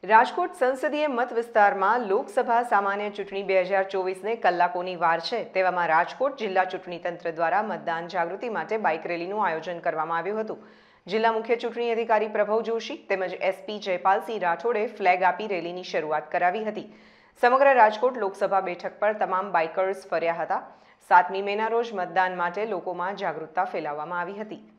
રાજકોટ સંસદીય મત વિસ્તારમાં લોકસભા સામાન્ય ચૂંટણી 2024ને કલાકોની વાર છે, તેવામાં રાજકોટ જિલ્લા ચૂંટણી તંત્ર દ્વારા મતદાન જાગૃતિ માટે બાઇક રેલીનું આયોજન કરવામાં આવ્યું હતું। જિલ્લા મુખ્ય ચૂંટણી અધિકારી પ્રભવ જોશી તેમજ એસપી જયપાલસિંહ રાઠોડે ફ્લેગ આપી રેલીની શરૂઆત કરાવી હતી। સમગ્ર રાજકોટ લોકસભા બેઠક પર તમામ બાઇકર્સ ફર્યા હતા। 7મી મેના રોજ મતદાન માટે લોકોમાં જાગૃતતા ફેલાવવામાં આવી હતી।